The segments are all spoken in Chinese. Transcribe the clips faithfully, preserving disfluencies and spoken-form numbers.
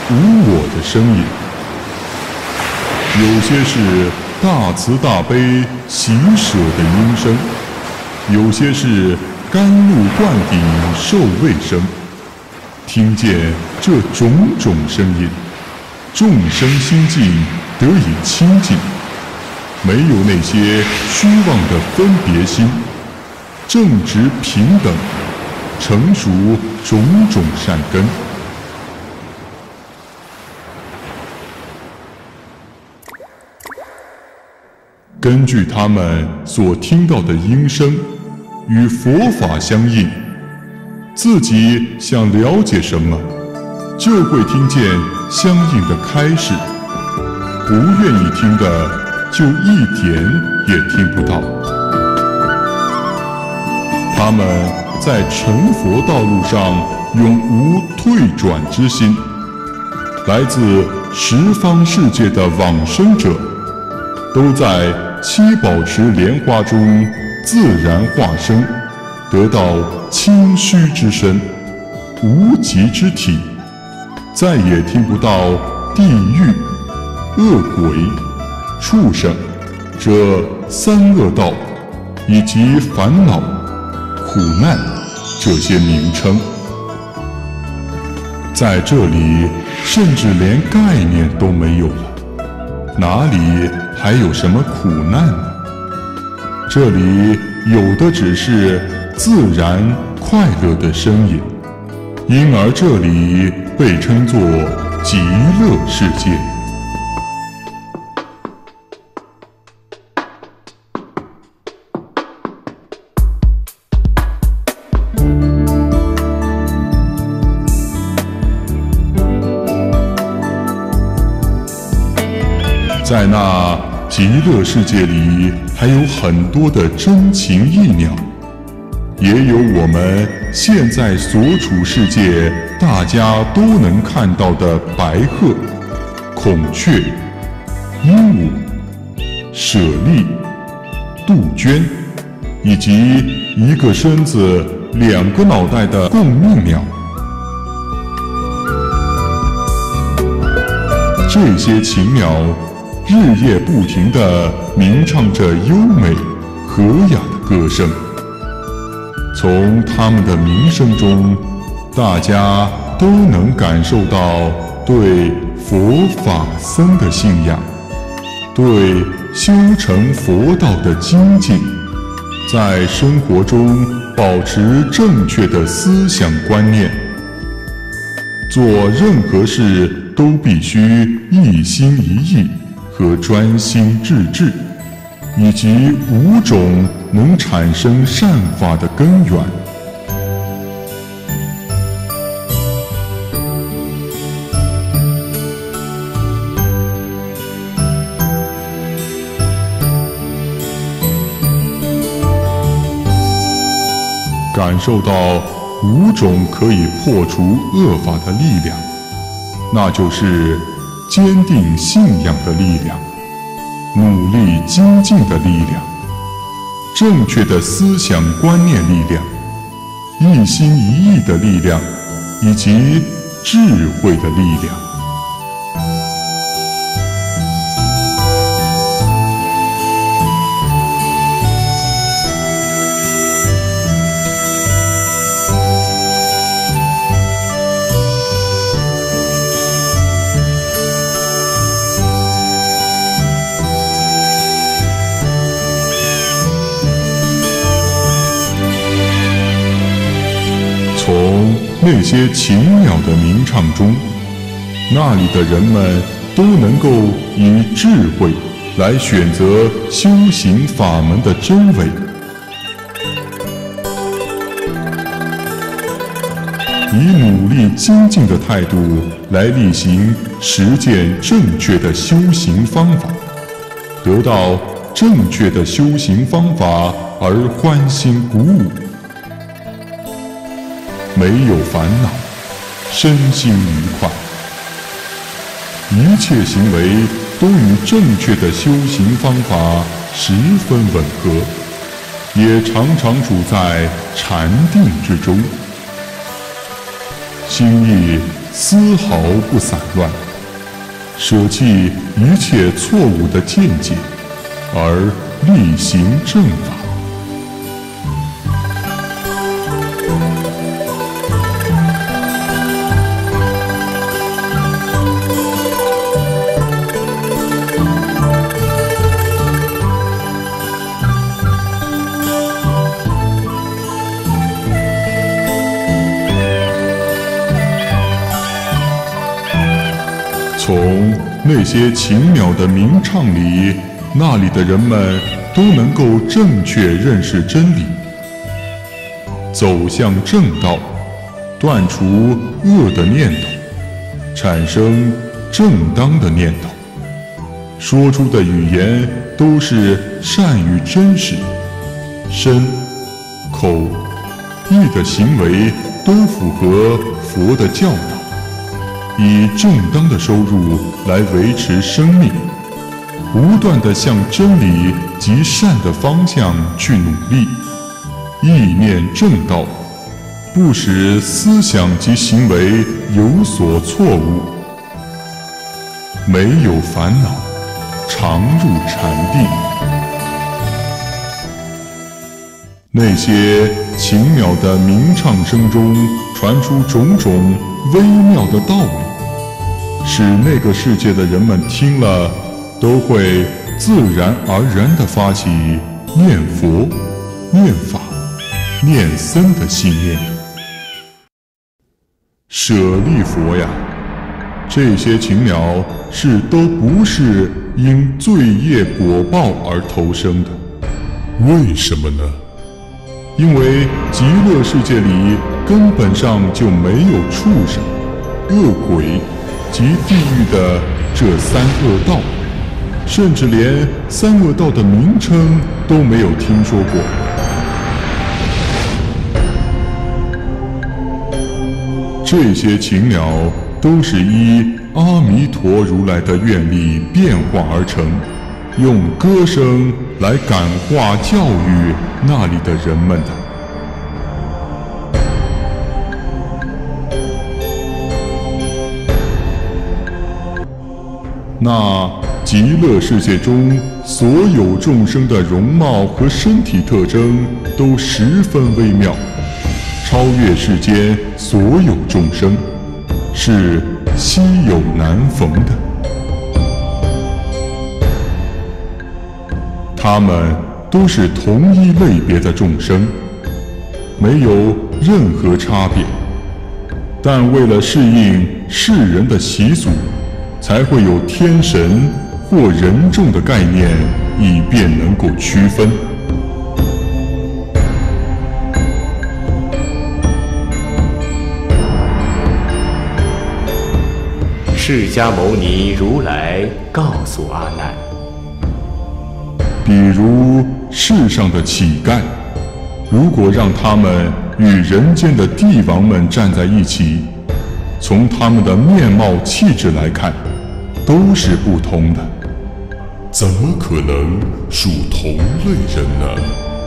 无我的声音。有些是大慈大悲喜舍的音声，有些是甘露灌顶受味声。听见这种种声音，众生心境得以清净，没有那些虚妄的分别心，正直平等，成熟种种善根。根据他们所听到的音声与佛法相应，自己想了解什么，就会听见相应的开示；不愿意听的，就一点也听不到。他们在成佛道路上永无退转之心。来自十方世界的往生者，都在七宝池莲花中自然化生，得到清虚之身、无极之体，再也听不到地狱、恶鬼、畜生这三恶道以及烦恼、苦难这些名称。在这里，甚至连概念都没有了，哪里还有什么苦难呢？这里有的只是自然快乐的声音，因而这里被称作极乐世界。在那极乐世界里，还有很多的真情意鸟，也有我们现在所处世界大家都能看到的白鹤、孔雀、鹦鹉、舍利、杜鹃，以及一个身子两个脑袋的共命鸟。这些禽鸟日夜不停地鸣唱着优美和雅的歌声，从它们的鸣声中，大家都能感受到对佛法僧的信仰，对修成佛道的精进，在生活中保持正确的思想观念，做任何事都必须一心一意和专心致志，以及五种能产生善法的根源。感受到五种可以破除恶法的力量，那就是坚定信仰的力量，努力精进的力量，正确的思想观念力量，一心一意的力量，以及智慧的力量。从那些禽鸟的鸣唱中，那里的人们都能够以智慧来选择修行法门的真伪，以努力精进的态度来力行实践正确的修行方法，得到正确的修行方法而欢欣鼓舞。没有烦恼，身心愉快，一切行为都与正确的修行方法十分吻合，也常常处在禅定之中，心意丝毫不散乱，舍弃一切错误的见解，而力行正法。从那些奇妙的鸣唱里，那里的人们都能够正确认识真理，走向正道，断除恶的念头，产生正当的念头，说出的语言都是善与真实，身、口、意的行为都符合佛的教导，以正当的收入来维持生命，不断地向真理及善的方向去努力，意念正道，不使思想及行为有所错误，没有烦恼，常入禅定。那些奇妙的鸣唱声中传出种种微妙的道理，使那个世界的人们听了都会自然而然地发起念佛、念法、念僧的信念。舍利佛呀，这些禽鸟是都不是因罪业果报而投生的。为什么呢？因为极乐世界里根本上就没有畜生、恶鬼及地狱的这三恶道，甚至连三恶道的名称都没有听说过。这些禽鸟都是依阿弥陀如来的愿力变化而成，用歌声来感化教育那里的人们的。那极乐世界中所有众生的容貌和身体特征都十分微妙，超越世间所有众生，是稀有难逢的。他们都是同一类别的众生，没有任何差别，但为了适应世人的习俗，才会有天神或人众的概念，以便能够区分。 释迦牟尼如来告诉阿难， 比如世上的乞丐，如果让他们与人间的帝王们站在一起，从他们的面貌气质来看，都是不同的，怎么可能属同类人呢？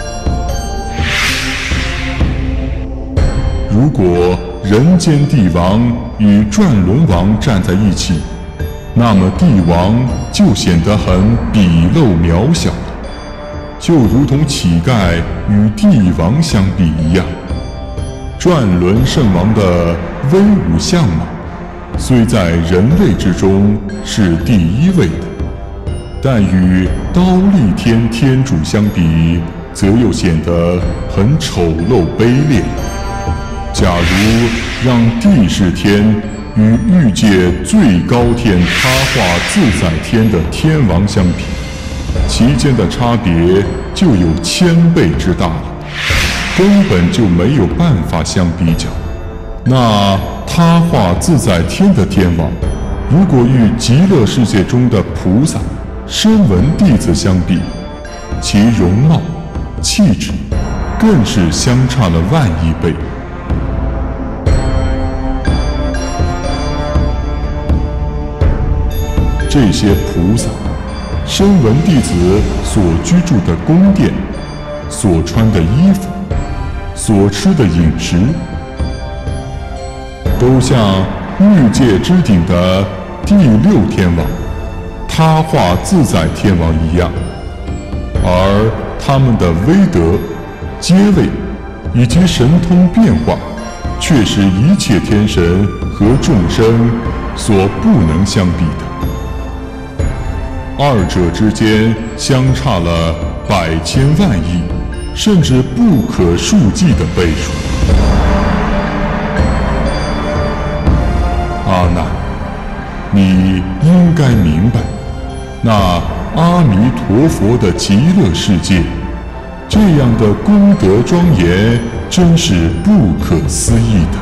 如果人间帝王与转轮王站在一起，那么帝王就显得很鄙陋渺小了，就如同乞丐与帝王相比一样。转轮圣王的威武相貌，虽在人类之中是第一位的，但与刀立天天主相比，则又显得很丑陋卑劣。假如让地释天与欲界最高天他化自在天的天王相比，其间的差别就有千倍之大了，根本就没有办法相比较。那他化自在天的天王，如果与极乐世界中的菩萨、声闻弟子相比，其容貌、气质更是相差了万亿倍。这些菩萨、声闻弟子所居住的宫殿、所穿的衣服、所吃的饮食，都像日界之顶的第六天王，他化自在天王一样，而他们的威德、阶位以及神通变化，却是一切天神和众生所不能相比的。二者之间相差了百千万亿，甚至不可数计的倍数。阿难，你应该明白，那阿弥陀佛的极乐世界，这样的功德庄严，真是不可思议的。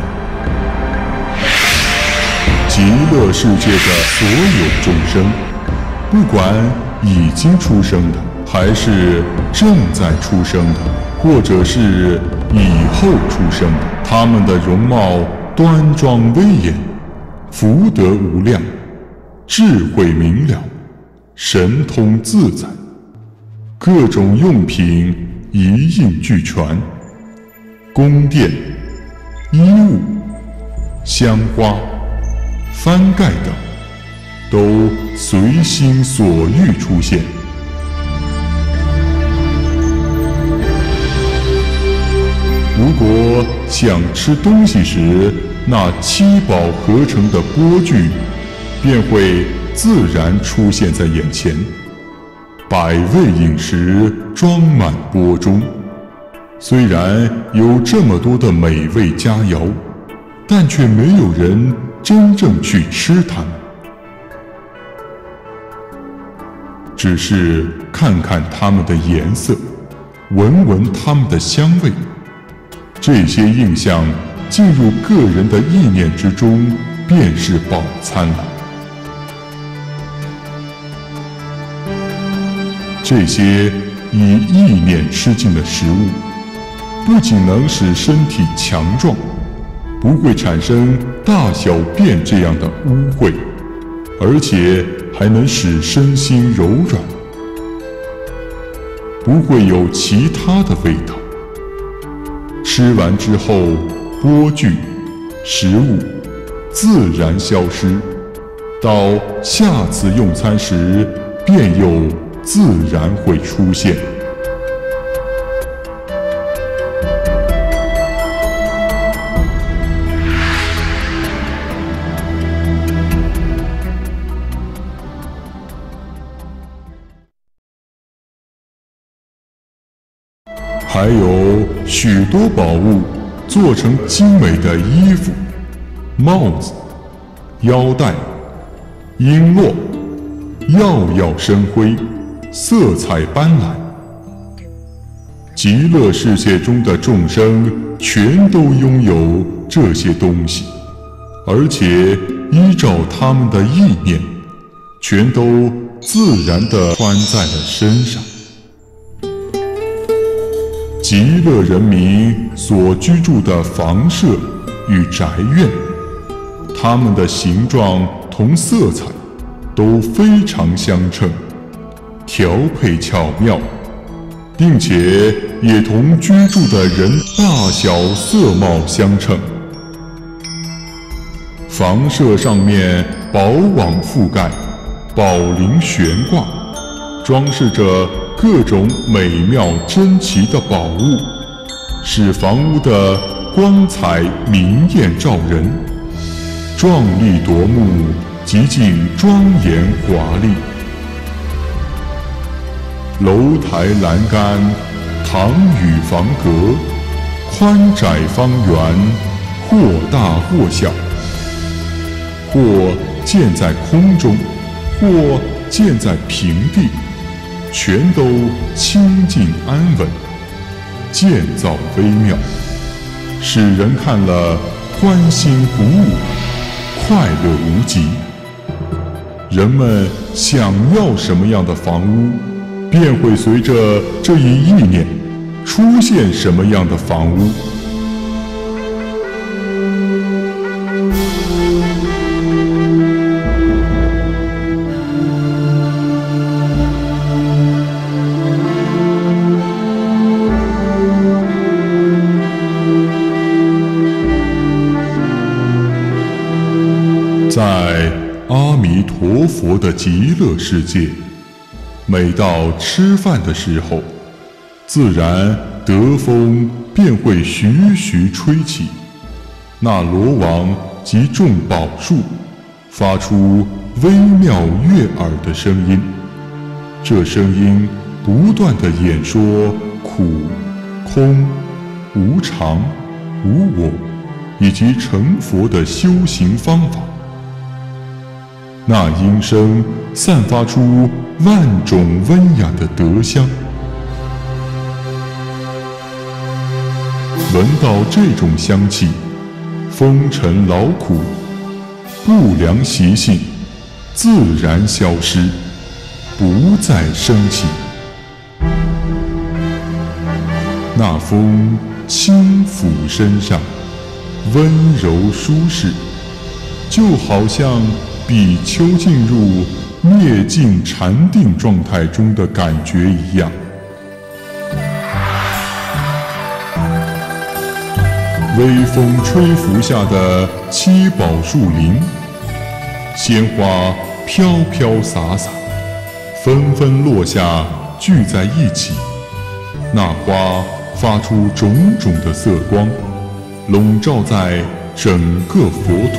极乐世界的所有众生，不管已经出生的，还是正在出生的，或者是以后出生的，他们的容貌端庄威严，福德无量，智慧明了，神通自在，各种用品一应俱全，宫殿、衣物、香花、幡盖等，都随心所欲出现。如果想吃东西时，那七宝合成的钵具便会自然出现在眼前，百味饮食装满钵中。虽然有这么多的美味佳肴，但却没有人真正去吃它们，只是看看它们的颜色，闻闻它们的香味。这些印象进入个人的意念之中，便是饱餐了。这些以意念吃进的食物，不仅能使身体强壮，不会产生大小便这样的污秽，而且还能使身心柔软，不会有其他的味道。吃完之后，钵具、食物自然消失，到下次用餐时，便又自然会出现。还有许多宝物做成精美的衣服、帽子、腰带、璎珞，耀耀生辉，色彩斑斓。极乐世界中的众生全都拥有这些东西，而且依照他们的意念，全都自然地穿在了身上。极乐人民所居住的房舍与宅院，它们的形状同色彩都非常相称，调配巧妙，并且也同居住的人大小色貌相称。房舍上面宝网覆盖，宝铃悬挂，装饰着各种美妙珍奇的宝物，使房屋的光彩明艳照人，壮丽夺目，极尽庄严华丽。楼台栏杆，堂宇房阁，宽窄方圆，或大或小，或建在空中，或建在平地，全都清静安稳，建造微妙，使人看了欢欣鼓舞，快乐无极。人们想要什么样的房屋，便会随着这一意念出现什么样的房屋。 阿弥陀佛的极乐世界。每到吃饭的时候，自然德风便会徐徐吹起，那罗网及众宝树发出微妙悦耳的声音，这声音不断地演说苦、空、无常、无我以及成佛的修行方法。那音声散发出万种温雅的德香。闻到这种香气，风尘劳苦、不良习性自然消失，不再升起。那风轻抚身上，温柔舒适，就好像比丘进入灭尽禅定状态中的感觉一样。微风吹拂下的七宝树林，鲜花飘飘洒洒，纷纷落下，聚在一起。那花发出种种的色光，笼罩在整个佛土。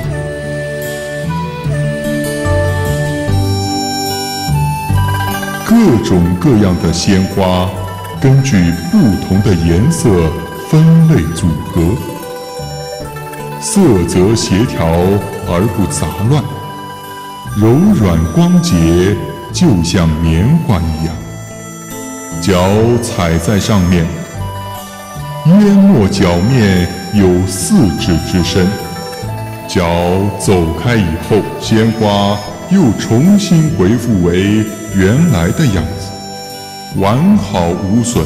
各种各样的鲜花，根据不同的颜色分类组合，色泽协调而不杂乱，柔软光洁，就像棉花一样。脚踩在上面，淹没脚面有四指之深。脚走开以后，鲜花又重新恢复为原来的样子，完好无损。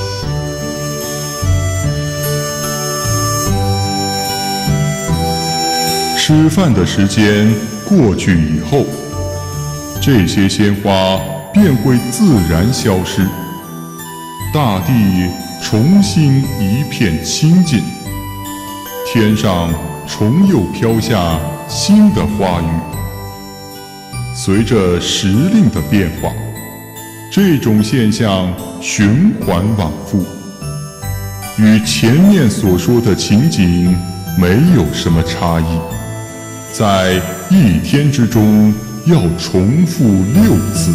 吃饭的时间过去以后，这些鲜花便会自然消失，大地重新一片清净，天上重又飘下新的花雨。随着时令的变化，这种现象循环往复，与前面所说的情景没有什么差异。在一天之中要重复六次。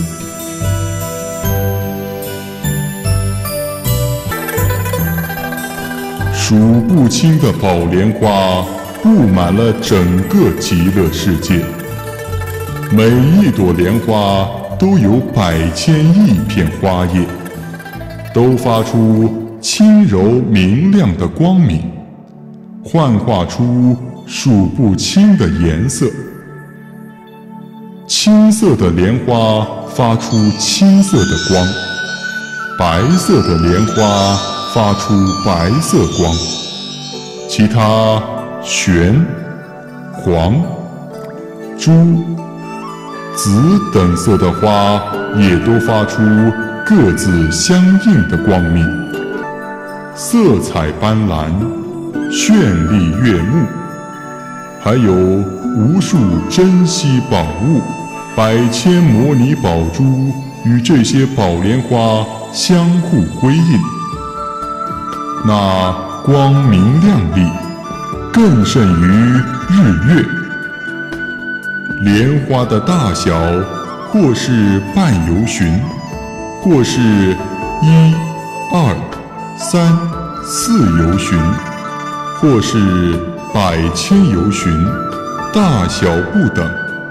数不清的宝莲花布满了整个极乐世界，每一朵莲花都有百千亿片花叶，都发出轻柔明亮的光明，幻化出数不清的颜色。青色的莲花发出青色的光，白色的莲花发出白色光，其他玄、黄、朱、紫等色的花也都发出各自相应的光明，色彩斑斓，绚丽悦目。还有无数珍稀宝物，百千摩尼宝珠与这些宝莲花相互辉映，那光明亮丽，更胜于日月。莲花的大小，或是半由旬，或是一、二、三、四由旬，或是百千由旬，大小不等。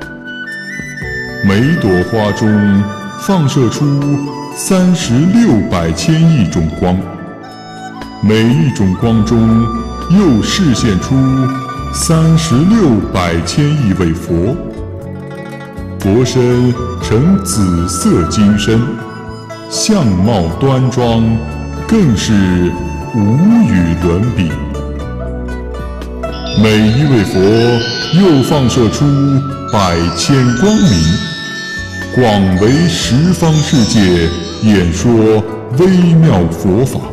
每朵花中放射出三十六百千亿种光，每一种光中又示现出三十六百千亿位佛。佛身呈紫色金身，相貌端庄，更是无与伦比。每一位佛又放射出百千光明，广为十方世界演说微妙佛法。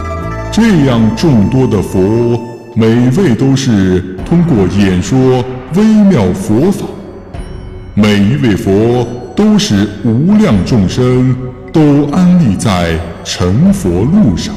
这样众多的佛，每位都是通过演说微妙佛法，每一位佛都使无量众生都安立在成佛路上。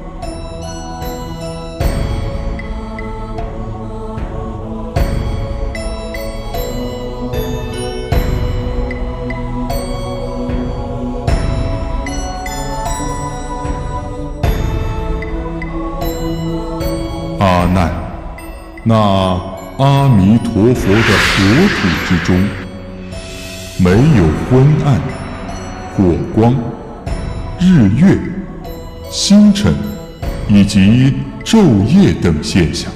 阿难，那阿弥陀佛的国土之中，没有昏暗、火光、日月、星辰以及昼夜等现象，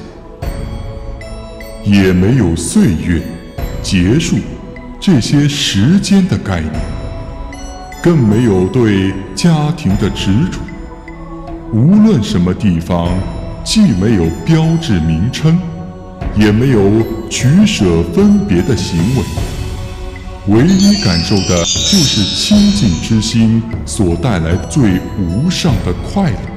也没有岁月、劫数这些时间的概念，更没有对家庭的执着。无论什么地方，既没有标志名称，也没有取舍分别的行为，唯一感受的就是清净之心所带来最无上的快乐。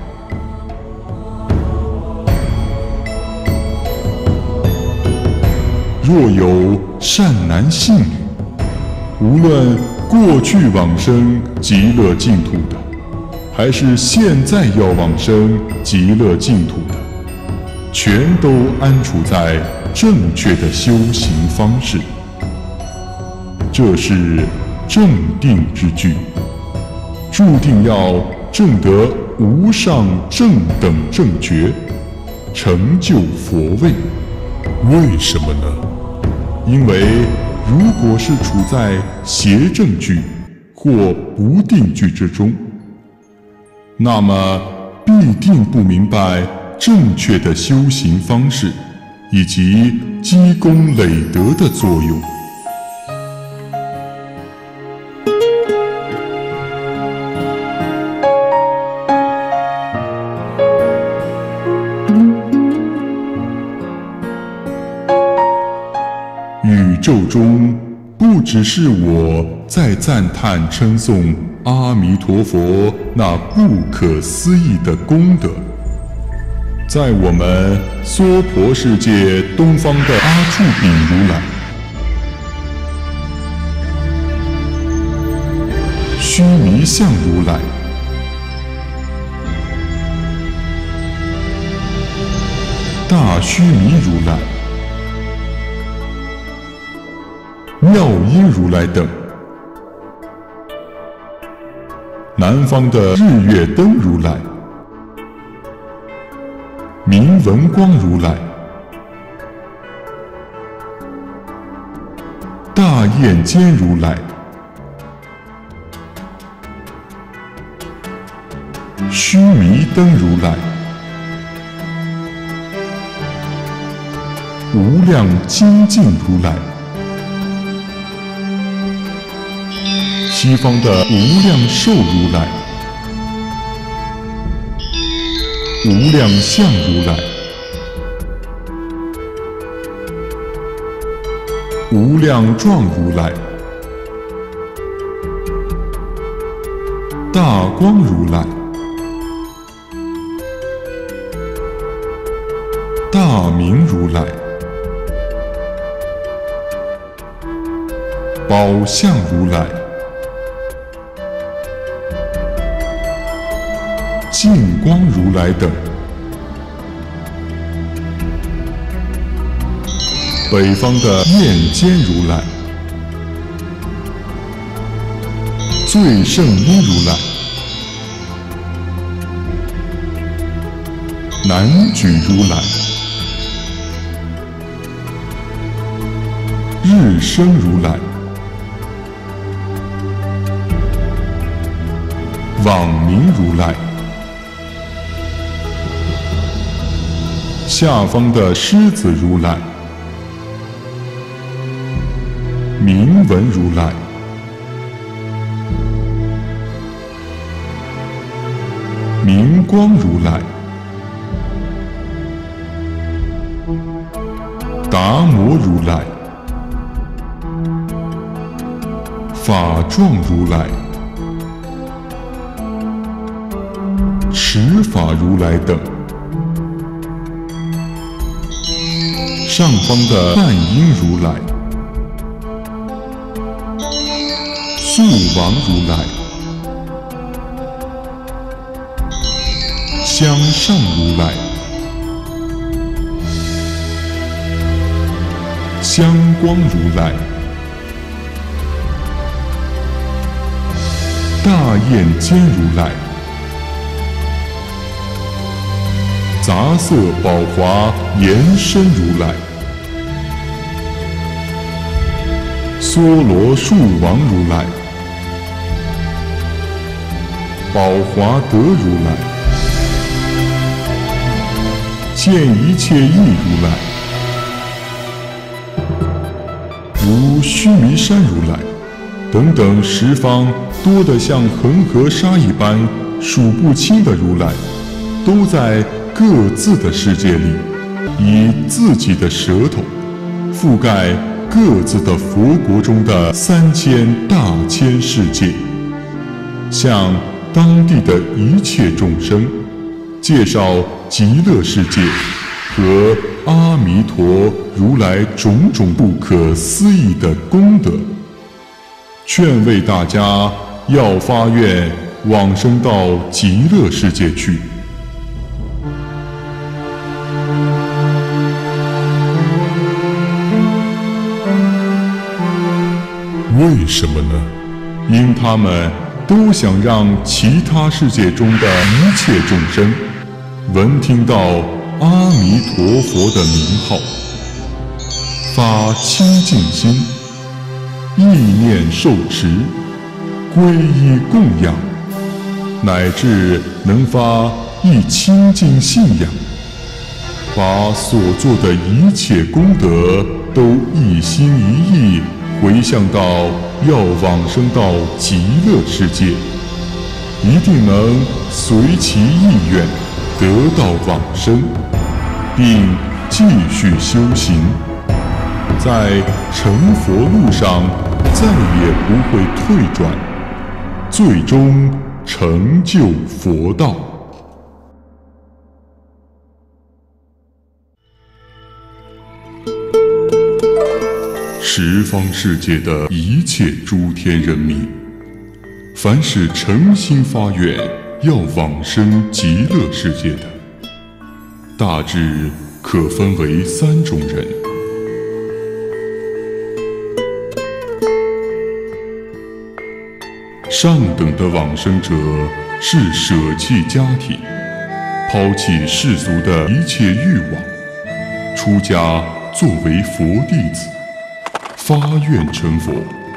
若有善男信女，无论过去往生极乐净土的，还是现在要往生极乐净土的，全都安处在正确的修行方式。这是正定之句，注定要证得无上正等正觉，成就佛位。为什么呢？因为如果是处在邪正句或不定句之中，那么必定不明白正确的修行方式以及积功累德的作用。宇宙中不只是我在赞叹称颂阿弥陀佛那不可思议的功德，在我们娑婆世界东方的阿处丙如来、须弥相如来、大须弥如来、妙音如来等，南方的日月灯如来、明文光如来、大焰肩如来、须弥灯如来、无量精进如来、西方的无量寿如来、无量相如来、无量壮如来、大光如来、大明如来、宝相如来、净光如来等，北方的焰肩如来、最胜音如来、南举如来、日生如来、网明如来，下方的狮子如来、明文如来、明光如来、达摩如来、法幢如来、持法如来等， 上方的半音如来、素王如来、香上如来、香光如来、大焰肩如来、杂色宝华延伸如来、梭罗树王如来、宝华德如来、见一切义如来、如须弥山如来等等十方多得像恒河沙一般数不清的如来，都在各自的世界里，以自己的舌头覆盖各自的佛国中的三千大千世界，向当地的一切众生介绍极乐世界和阿弥陀如来种种不可思议的功德，劝慰大家要发愿往生到极乐世界去。为什么呢？因他们都想让其他世界中的一切众生闻听到阿弥陀佛的名号，发清净心，意念受持，皈依供养，乃至能发一清净信仰，把所做的一切功德都一心一意回向到要往生到极乐世界，一定能随其意愿得到往生，并继续修行，在成佛路上再也不会退转，最终成就佛道。十方世界的一切诸天人民，凡是诚心发愿要往生极乐世界的，大致可分为三种人。上等的往生者是舍弃家庭，抛弃世俗的一切欲望，出家作为佛弟子，发愿成佛，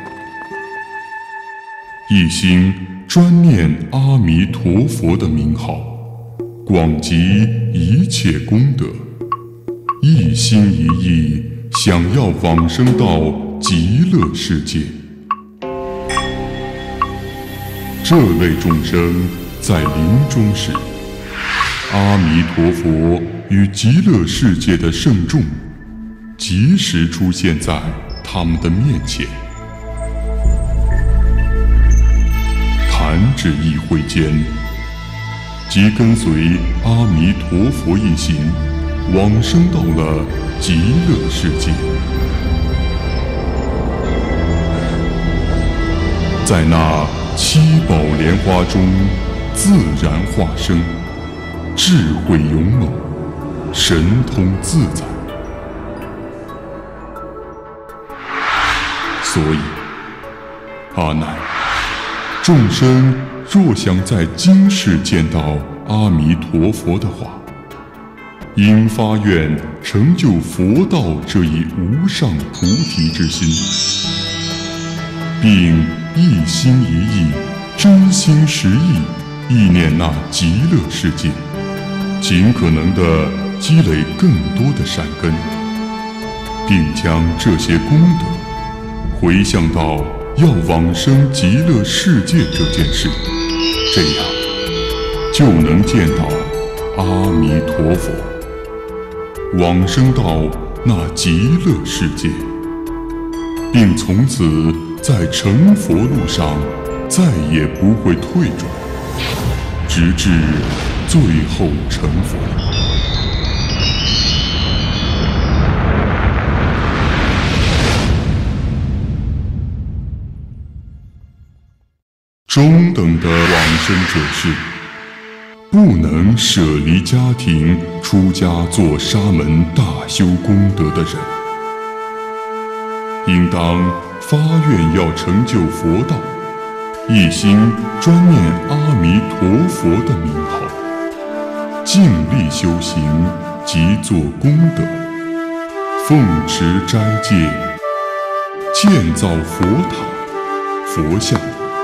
一心专念阿弥陀佛的名号，广集一切功德，一心一意想要往生到极乐世界。这类众生在临终时，阿弥陀佛与极乐世界的圣众即时出现在他们的面前，弹指一挥间，即跟随阿弥陀佛一行往生到了极乐世界。在那七宝莲花中自然化生，智慧勇猛，神通自在。所以，阿难，众生若想在今世见到阿弥陀佛的话，应发愿成就佛道这一无上菩提之心，并一心一意、真心实意意念那极乐世界，尽可能地积累更多的善根，并将这些功德回向到要往生极乐世界这件事，这样就能见到阿弥陀佛，往生到那极乐世界，并从此在成佛路上再也不会退转，直至最后成佛。 中等的往生者是不能舍离家庭出家做沙门大修功德的人，应当发愿要成就佛道，一心专念阿弥陀佛的名号，尽力修行及做功德，奉持斋戒，建造佛塔、佛像，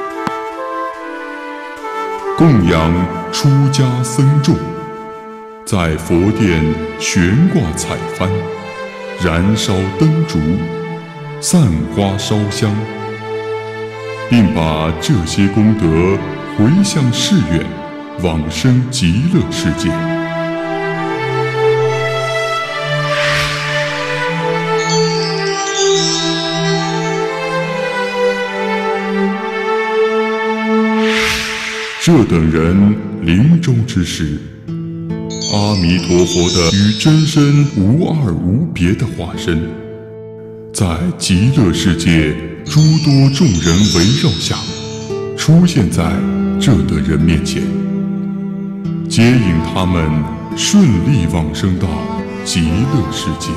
供养出家僧众，在佛殿悬挂彩幡，燃烧灯烛，散花烧香，并把这些功德回向誓愿，往生极乐世界。这等人临终之时，阿弥陀佛的与真身无二无别的化身，在极乐世界诸多众人围绕下，出现在这等人面前，接引他们顺利往生到极乐世界。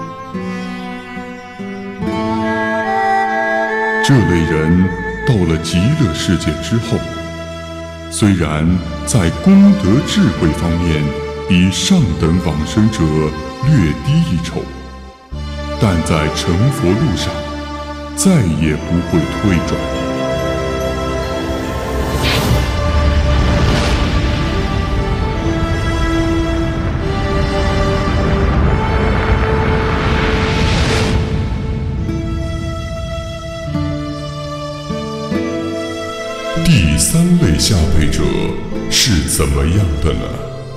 这类人到了极乐世界之后，虽然在功德智慧方面比上等往生者略低一筹，但在成佛路上再也不会退转。第三类下辈者是怎么样的呢？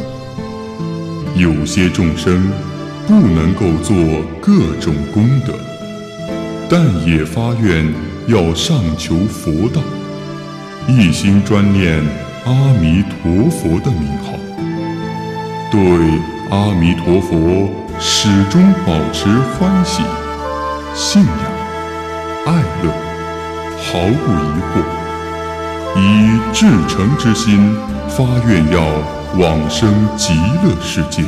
有些众生不能够做各种功德，但也发愿要上求佛道，一心专念阿弥陀佛的名号，对阿弥陀佛始终保持欢喜、信仰、爱乐，毫不疑惑，以至诚之心发愿要往生极乐世界。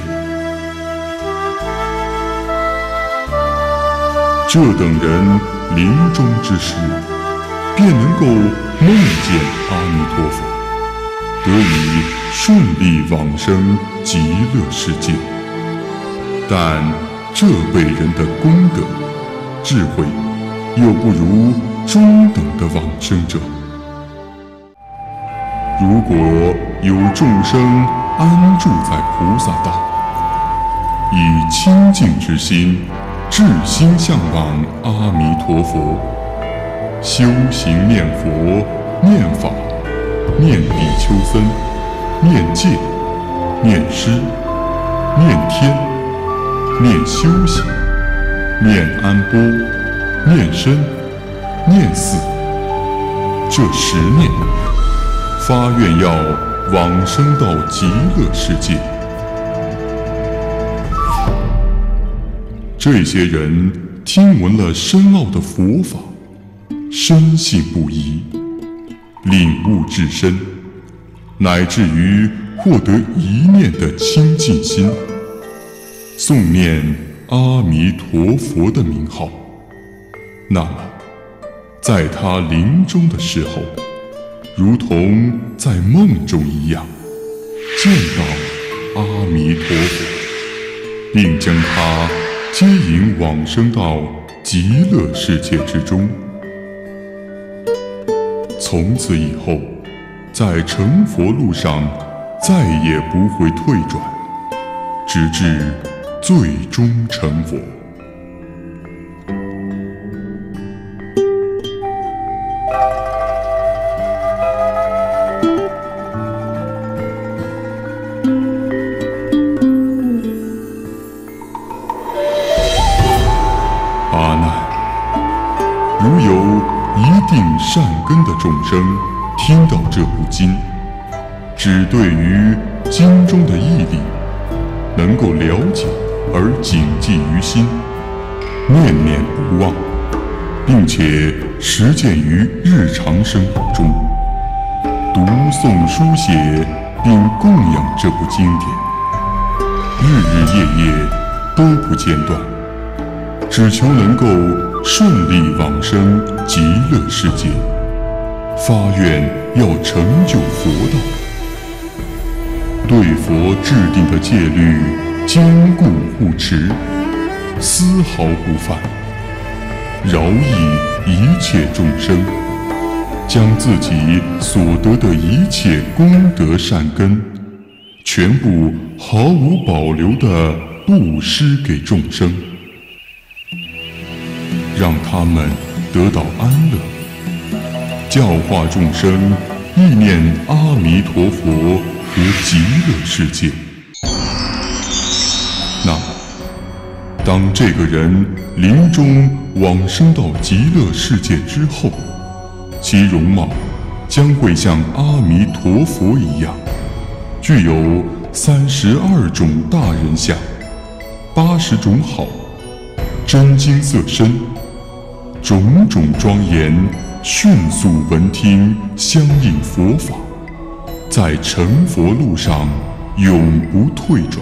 这等人临终之时，便能够梦见阿弥陀佛，得以顺利往生极乐世界。但这辈人的功德、智慧，又不如中等的往生者。如果有众生安住在菩萨道，以清净之心至心向往阿弥陀佛，修行念佛、念法、念比丘僧、念戒、念师、念天、念修行、念安波、念身、念死，这十念发愿要往生到极乐世界。这些人听闻了深奥的佛法，深信不疑，领悟至深，乃至于获得一念的清净心，诵念阿弥陀佛的名号。那么在他临终的时候，如同在梦中一样，见到阿弥陀佛，并将他接引往生到极乐世界之中。从此以后，在成佛路上再也不会退转，直至最终成佛。阿难，如有一定善根的众生听到这部经，只对于经中的义理能够了解而谨记于心，念念不忘，并且实践于日常生活中， 读诵书写并供养这部经典，日日夜夜都不间断，只求能够顺利往生极乐世界，发愿要成就佛道，对佛制定的戒律坚固护持，丝毫不犯，饶益一切众生，将自己所得的一切功德善根，全部毫无保留地布施给众生，让他们得到安乐，教化众生意念阿弥陀佛和极乐世界。那么当这个人临终往生到极乐世界之后，其容貌将会像阿弥陀佛一样，具有三十二种大人相，八十种好，真金色身，种种庄严，迅速闻听相应佛法，在成佛路上永不退转。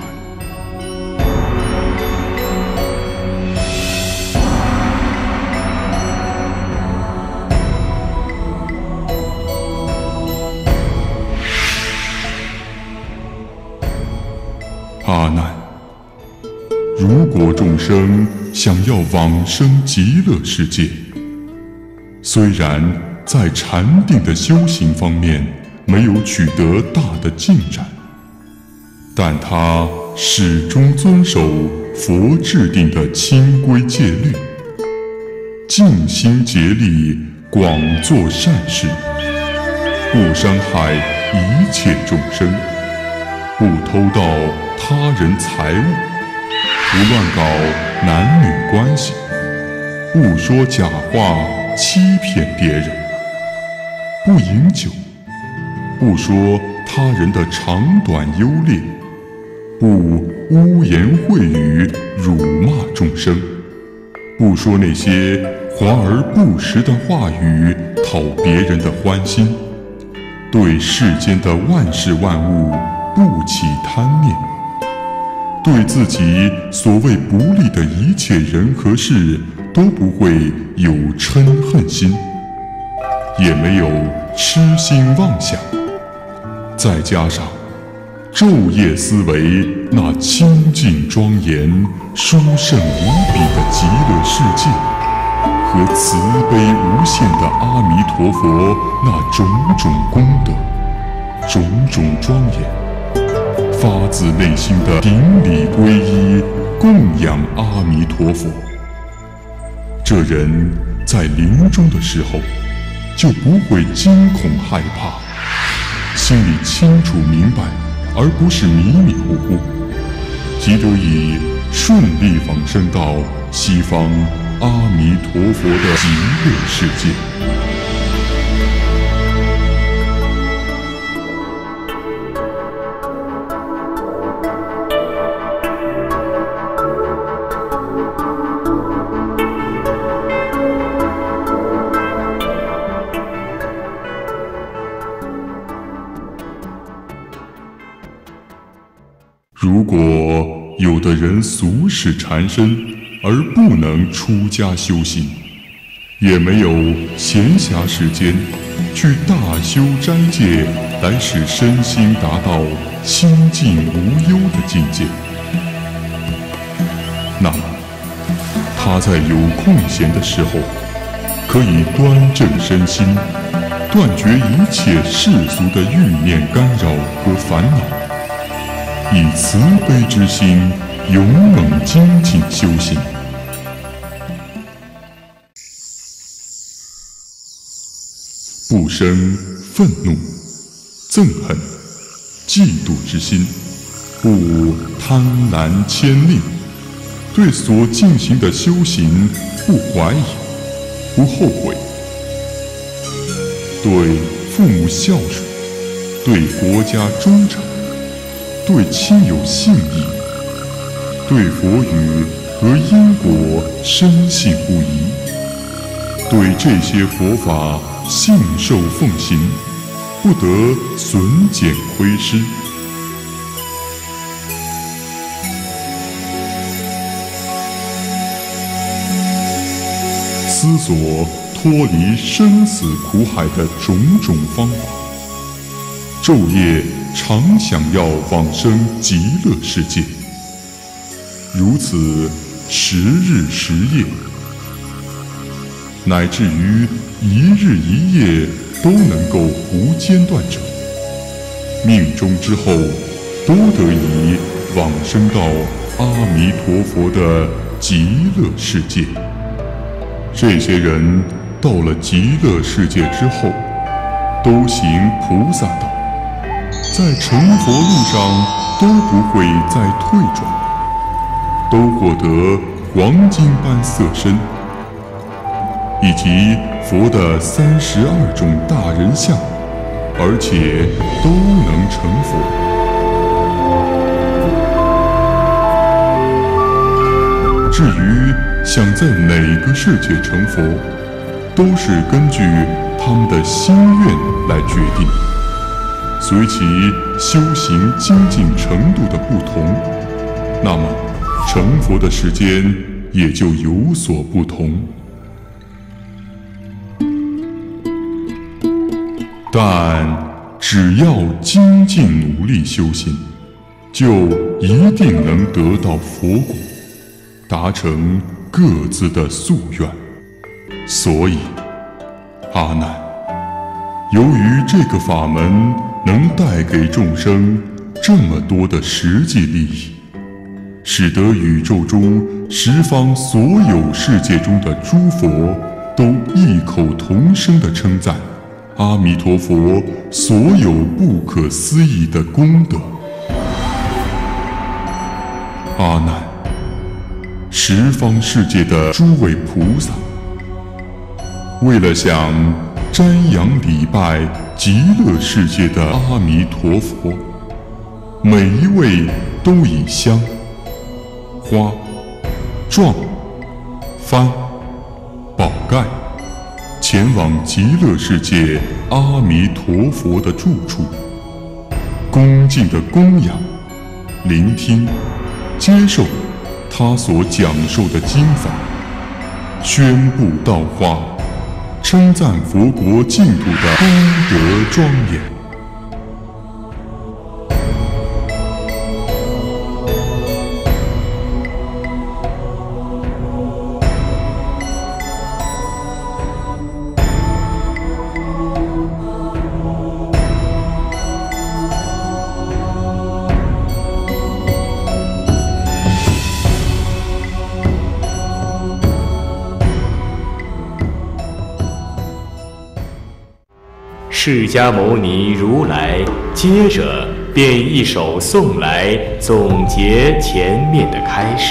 阿难，如果众生想要往生极乐世界，虽然在禅定的修行方面没有取得大的进展，但他始终遵守佛制定的清规戒律，尽心竭力广做善事，不伤害一切众生，不偷盗他人财物，不乱搞男女关系，不说假话欺骗别人，不饮酒，不说他人的长短优劣，不污言秽语辱骂众生，不说那些华而不实的话语讨别人的欢心，对世间的万事万物不起贪念，对自己所谓不利的一切人和事都不会有嗔恨心，也没有痴心妄想，再加上昼夜思维那清净庄严、殊胜无比的极乐世界，和慈悲无限的阿弥陀佛那种种功德、种种庄严，发自内心的顶礼皈依供养阿弥陀佛，这人在临终的时候就不会惊恐害怕，心里清楚明白，而不是迷迷糊糊，即得以顺利往生到西方阿弥陀佛的极乐世界。如果有的人俗世缠身而不能出家修行，也没有闲暇时间去大修斋戒来使身心达到清净无忧的境界，那么他在有空闲的时候，可以端正身心，断绝一切世俗的欲念干扰和烦恼，以慈悲之心勇猛精进修行。不生愤怒、憎恨、嫉妒之心，不贪婪牵令，对所进行的修行不怀疑、不后悔，对父母孝顺，对国家忠诚，对亲友信义，对佛语和因果深信不疑，对这些佛法信受奉行，不不得损减亏失。思索脱离生死苦海的种种方法，昼夜常想要往生极乐世界，如此十日十夜，乃至于一日一夜都能够无间断者，命终之后都得以往生到阿弥陀佛的极乐世界。这些人到了极乐世界之后，都行菩萨道，在成佛路上都不会再退转，都获得黄金般色身，以及佛的三十二种大人相，而且都能成佛。至于想在哪个世界成佛，都是根据他们的心愿来决定，随其修行精进程度的不同，那么成佛的时间也就有所不同。但只要精进努力修行，就一定能得到佛果，达成各自的夙愿。所以，阿难，由于这个法门能带给众生这么多的实际利益，使得宇宙中十方所有世界中的诸佛都异口同声地称赞阿弥陀佛所有不可思议的功德。阿难，十方世界的诸位菩萨，为了想瞻仰礼拜极乐世界的阿弥陀佛，每一位都以香、花、幢、幡、宝盖前往极乐世界阿弥陀佛的住处，恭敬地供养、聆听、接受他所讲授的经法，宣布道化，称赞佛国净土的功德庄严。 释迦牟尼如来接着便一首诵来总结前面的开示。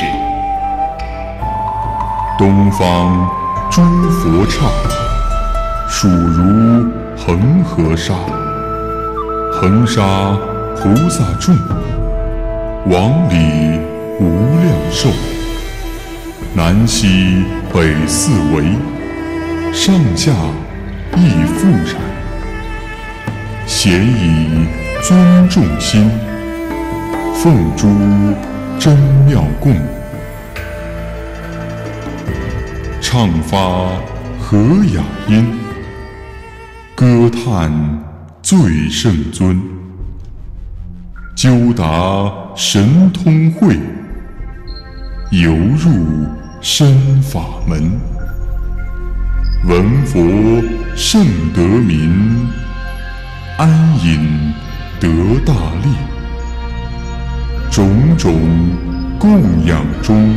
东方诸佛刹，属如恒河沙，恒沙菩萨众，往里无量寿，南西北四维，上下亦复然。咸以尊重心，奉诸真妙供，唱发和雅音，歌叹最胜尊，究达神通慧，游入深法门，闻佛圣德名，安隐得大利，种种供养中，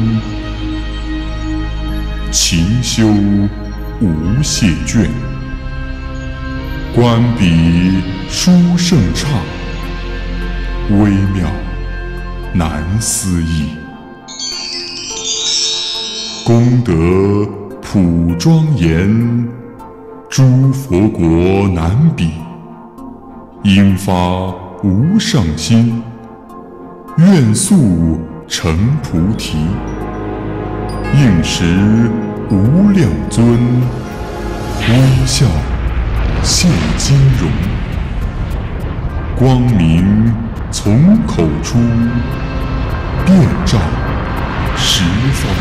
勤修无懈倦，观彼殊胜刹，微妙难思议，功德普庄严，诸佛国难比。应发无上心，愿速成菩提，应时无量尊，微笑现金容。 光明从口出，遍照十方。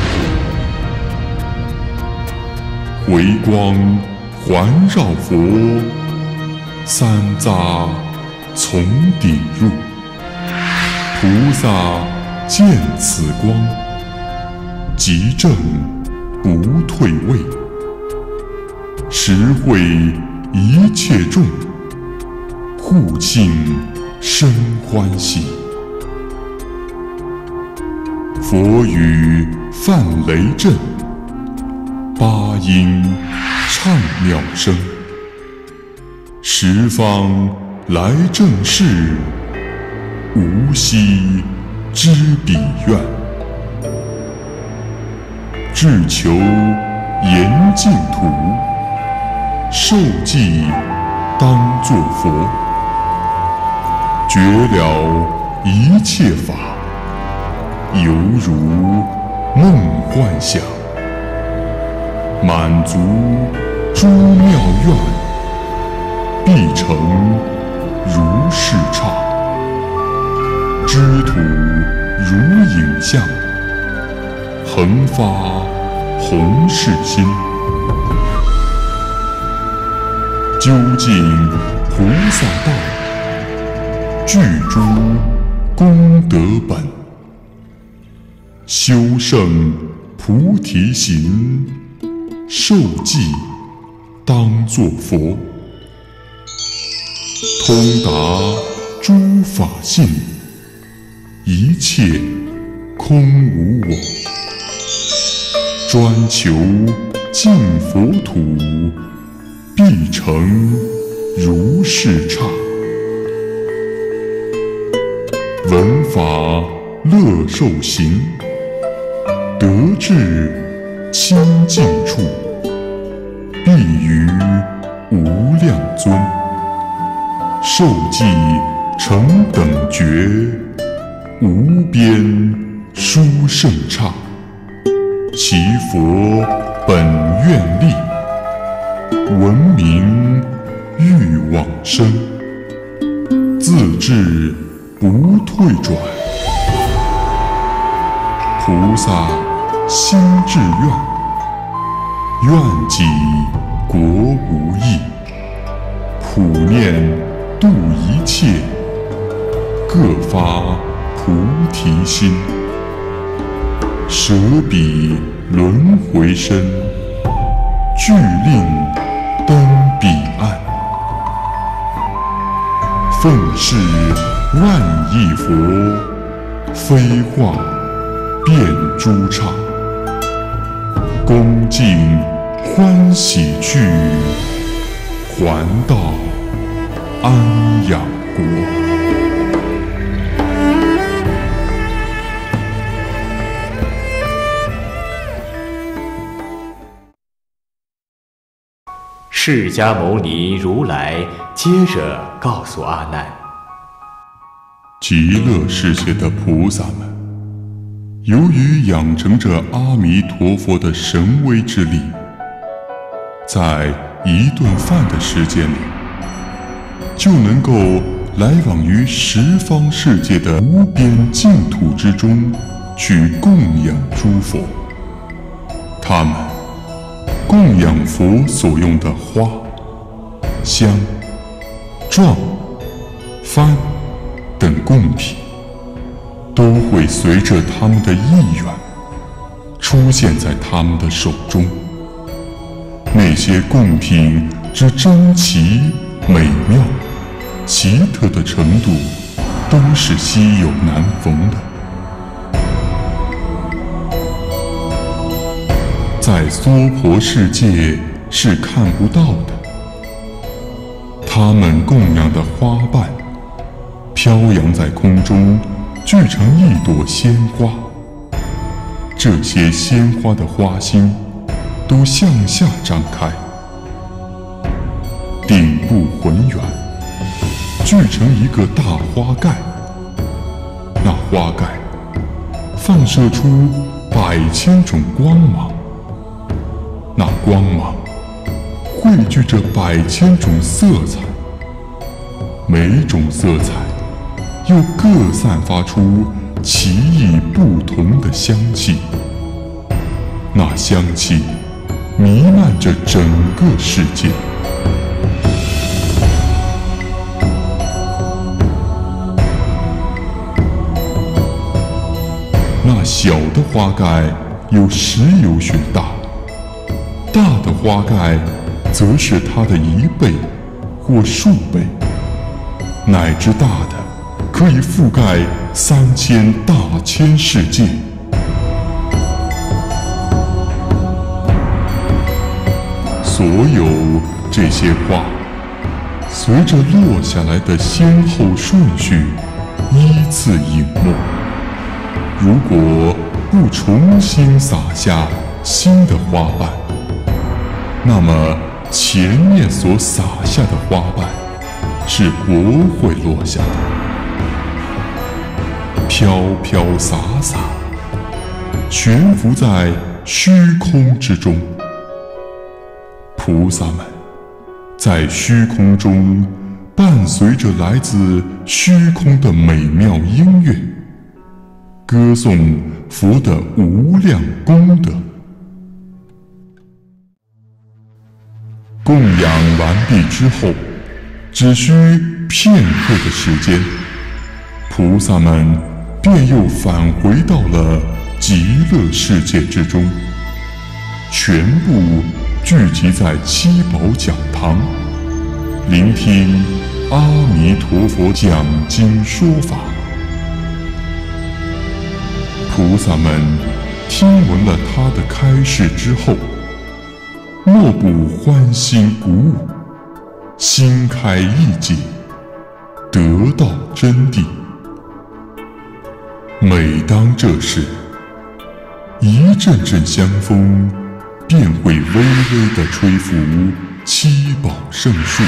回光环绕佛，三匝从顶入。菩萨见此光，即正不退位，实会一切众，互庆生欢喜。佛语梵雷震，八音唱妙声。十方来正事，无息知彼愿。志求严净土，受记当作佛。觉了一切法，犹如梦幻想。满足诸妙愿，必成如是刹。知土如影像，恒发弘誓心。究竟菩萨道，具诸功德本。修胜菩提行，受记当作佛。通达诸法性，一切空无我。专求净佛土，必成如是刹。闻法乐受行，得至清净处，必于无量尊。受记成等觉，无边殊胜刹。其佛本愿力，闻名欲往生。自至不退转，菩萨心志愿，愿己国无异。普念度一切，各发菩提心。舍彼轮回身，俱令登彼岸。奉事万亿佛，飞化遍诸刹。恭敬欢喜去，还到安养国。 释迦牟尼如来接着告诉阿难： 极乐世界的菩萨们，由于养成着阿弥陀佛的神威之力，在一顿饭的时间里，就能够来往于十方世界的无边净土之中，去供养诸佛。他们供养佛所用的花、香、幢、幡等贡品，都会随着他们的意愿出现在他们的手中。那些贡品之珍奇美妙、奇特的程度，都是稀有难逢的。在娑婆世界是看不到的。他们供养的花瓣飘扬在空中，聚成一朵鲜花。这些鲜花的花心都向下张开，顶部浑圆，聚成一个大花盖。那花盖放射出百千种光芒，那光芒汇聚着百千种色彩。 每种色彩又各散发出奇异不同的香气，那香气弥漫着整个世界。那小的花盖有石油雪大，大的花盖则是它的一倍或数倍，乃至大的可以覆盖三千大千世界。所有这些花，随着落下来的先后顺序依次隐没。如果不重新撒下新的花瓣，那么前面所撒下的花瓣是不会落下的。飘飘洒洒，悬浮在虚空之中。菩萨们在虚空中伴随着来自虚空的美妙音乐，歌颂佛的无量功德。供养完毕之后，只需片刻的时间，菩萨们便又返回到了极乐世界之中，全部聚集在七宝讲堂，聆听阿弥陀佛讲经说法。菩萨们听闻了他的开示之后，莫不欢欣鼓舞，心开意解，得到真谛。每当这时，一阵阵香风便会微微地吹拂七宝圣树，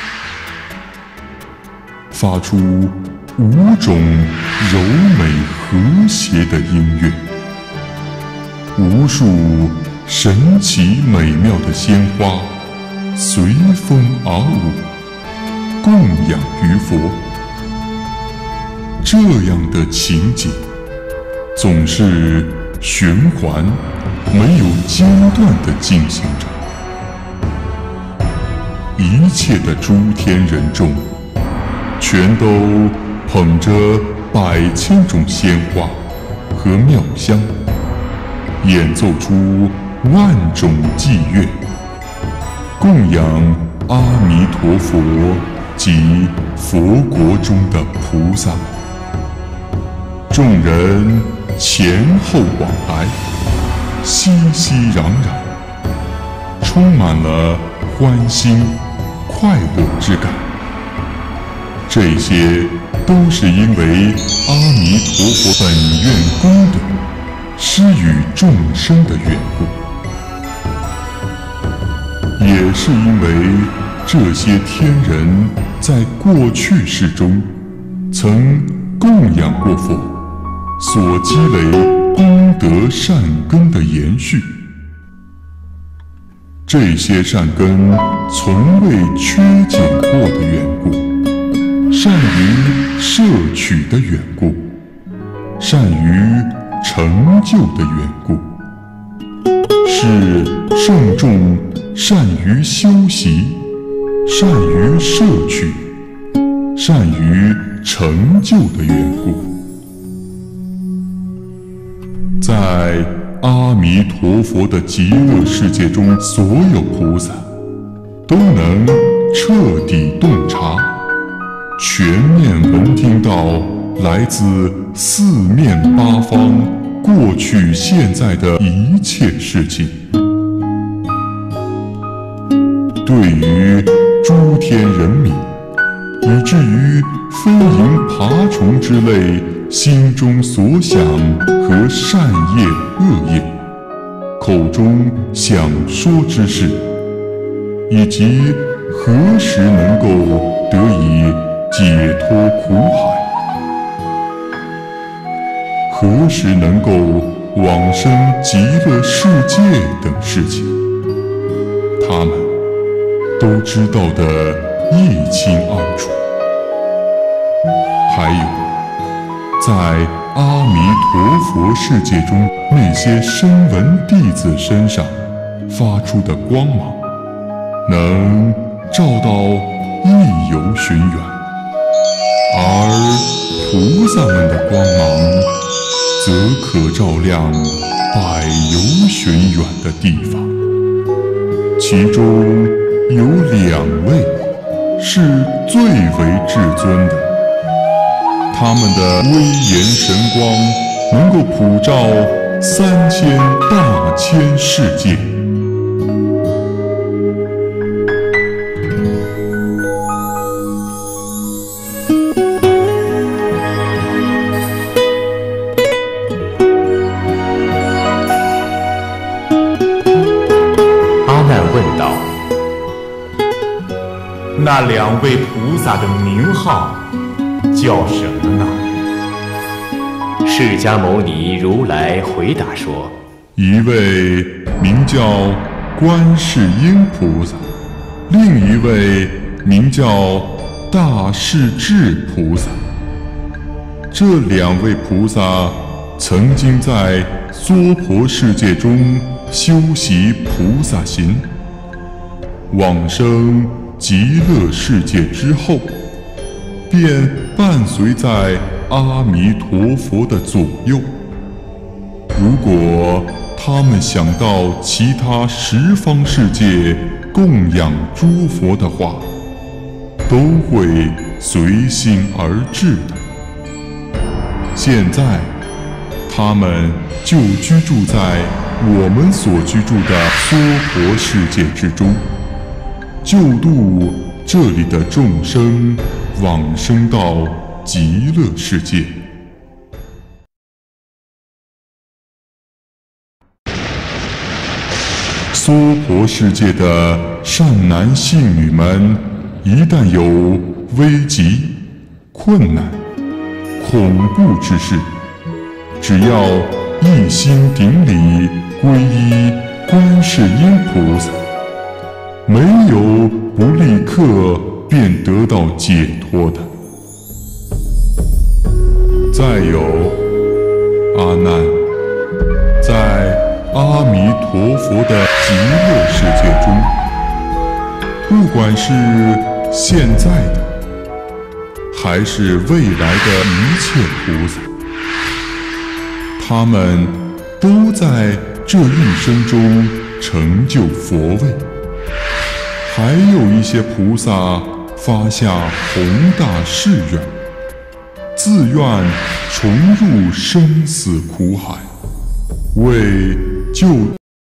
发出五种柔美和谐的音乐，无数神奇美妙的鲜花随风而舞，供养于佛。这样的情景总是循环没有间断地进行着。一切的诸天人众全都捧着百千种鲜花和妙香，演奏出万种伎乐，供养阿弥陀佛及佛国中的菩萨们。众人前后往来，熙熙攘攘，充满了欢欣快乐之感。这些都是因为阿弥陀佛本愿功德施与众生的缘故，也是因为这些天人在过去世中曾供养过佛，所积累功德善根的延续。这些善根从未缺减过的缘故，善于摄取的缘故，善于成就的缘故，是圣众善于修习，善于摄取，善于成就的缘故。在阿弥陀佛的极乐世界中，所有菩萨都能彻底洞察，全面闻听到来自四面八方、过去现在的一切事情。对于诸天人民，以至于飞蝇爬虫之类心中所想和善业恶业，口中想说之事，以及何时能够得以解脱苦海，何时能够往生极乐世界等事情，他们都知道得一清二楚。 还有在阿弥陀佛世界中那些声闻弟子身上发出的光芒，能照到意游寻远，而菩萨们的光芒则可照亮百游寻远的地方。其中有两位是最为至尊的，他们的威严神光能够普照三千大千世界。 阿难问道： 那两位菩萨的名号叫什么呢？ 释迦牟尼如来回答说： 一位名叫观世音菩萨，另一位名叫大势至菩萨。这两位菩萨曾经在娑婆世界中修习菩萨行，往生极乐世界之后，便伴随在阿弥陀佛的左右。如果他们想到其他十方世界供养诸佛的话，都会随心而至的。现在，他们就居住在我们所居住的娑婆世界之中，救度这里的众生往生到极乐世界。娑婆世界的善男信女们，一旦有危急、困难、恐怖之事，只要一心顶礼皈依观世音菩萨，没有不立刻便得到解脱的。再有，阿难，在阿弥陀佛的极乐世界中，不管是现在的，还是未来的一切菩萨，他们都在这一生中成就佛位。还有一些菩萨发下宏大誓愿，自愿重入生死苦海，为救